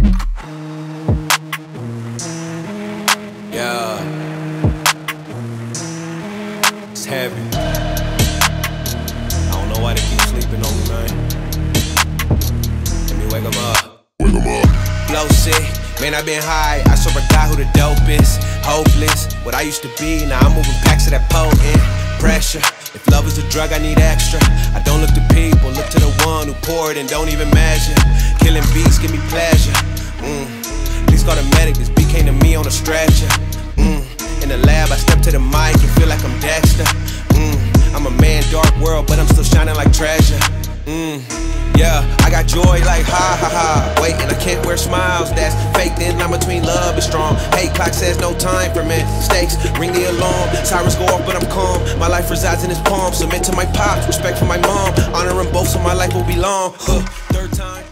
Yeah, it's heavy. I don't know why they keep sleeping on me, man. Let me wake them up. Flow sick, man, I been high. I serve a guy who the dopest. Hopeless, what I used to be, now I'm moving packs of that potent pressure. If love is a drug, I need extra. I don't look to people, look to the one who poured and don't even measure. Killing beats give me pleasure. Please call the medic, this beat came to me on a stretcher. In the lab, I step to the mic and feel like I'm Dexter. I'm a man, dark world, but I'm still shining like treasure. Yeah, I got joy like ha ha ha. Wait, and I can't wear smiles, that's fake. Then I'm between love and strong. Hate clock says no time for mistakes. Ring the alarm, sirens go off but I'm calm. My life resides in his palm. Submit to my pops, respect for my mom. Honor them both so my life will be long. Third time.